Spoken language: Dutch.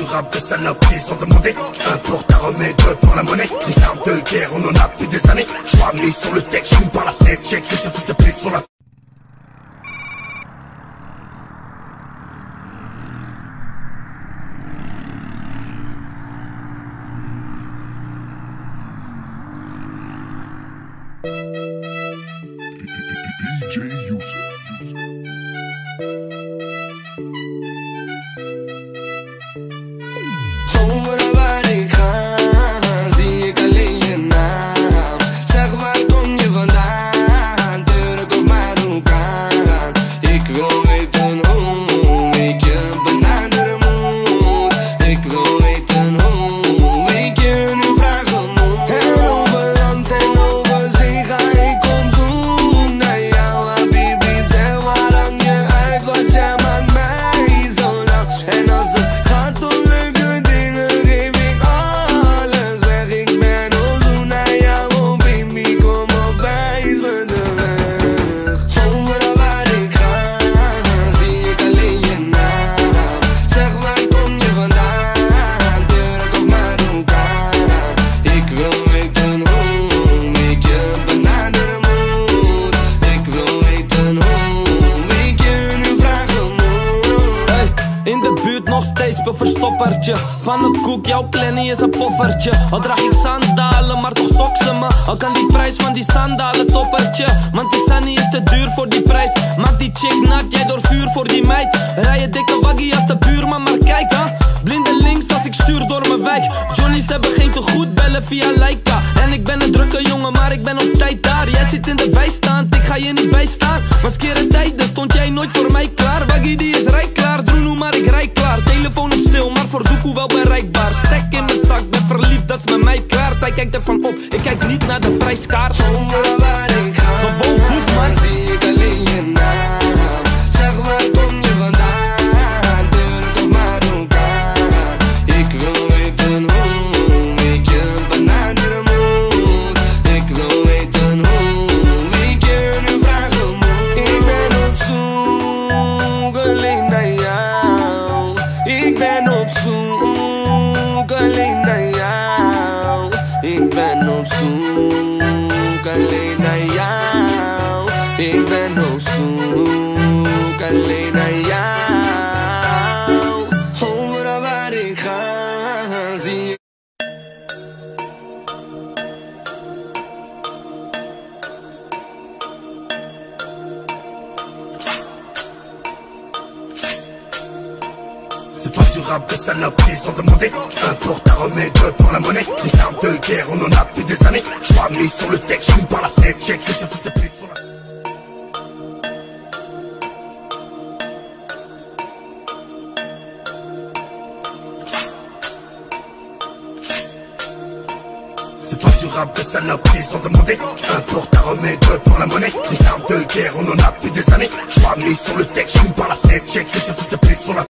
rap de saloperies sont demandés. Un pour ta remède, deux pour la monnaie. Les armes de guerre, on en a depuis des années. J'suis mis sur le texte, j'fume par la fenêtre. Check que ce fils de pute font la DJ Youssef. Overal waar ik ga, zie ik alleen je naam. Zeg waar kom je vandaan, Turk of Marokkaan. Ik wil weten hoe ik je benaderen moet. Ik wil weten hoe ik je nu vragen moet. En over land en over zee ga ik op zoek naar jou, habibi. Zeg waar hang je uit, wat jij maakt mij zo lang. En als het gaat om leuke dingen geef ik alles weg. Ik ben op zoek naar jou, oh baby, kom op, wijs me de weg. Overal waar ik ga, zie ik alleen je naam. Zeg waar kom je vandaan, Turk of Marokkaan. Ik wil weten hoe ik je benaderen moet. Ik wil weten hoe ik je nu vragen moet. Hey, in de buurt nog steeds een verstoppertje. Pannenkoek, jouw klennie is een poffertje. Al draag ik sandalen, maar toch sok ze me. Al kan die prijs van die sandalen toppertje. Want die sunny is te duur voor die prijs. Maak die chick nat, jij door vuur voor die meid. Rij je dikke waggie als de buurman, maar kijk ha. Blinde links als ik stuur door mijn wijk. Johnny's hebben geen te goed bellen via Leica. En ik ben een drukke jongen, maar ik ben op tijd daar. Jij zit in de bijstand, ik ga je niet bijstaan. Want skere tijden stond jij nooit voor mij klaar. Waggie die is rijk klaar, Droenoe maar ik rij klaar. Telefoon op stil, maar voor doekoe wel bereikbaar. Stek in mijn zak, ben verliefd, dat is met mij klaar. Zij kijkt ervan op, ik kijk niet naar de prijskaart. Overal waar ik ga, Gewoon boef man, zie ik alleen je naam. Zeg waar kom je vandaan, Turk of Marokkaan. Ik wil weten hoe ik je benaderen moet. Ik wil weten hoe ik je nu vragen moet. Ik ben op zoek alleen naar jou. Ik ben op zoek alleen naar jou. Ik ben op zoek alleen naar jou. Ik ben op zoek alleen naar jou. Overal waar ik ga, zie ik. C'est pas du rap de saloperies sont demandés. Un pour ta remède, deux pour la monnaie. Les armes de guerre, on en a depuis des années. J'suis mis sur le texte, j'fume par la fenêtre. Check que ce fils de pute font la... C'est pas du rap de saloperies sont demandés. Un pour ta remède, deux pour la monnaie. Les armes de guerre, on en a depuis des années. J'suis mis sur le texte, j'fume par la fenêtre. Check que ce fils de pute font la...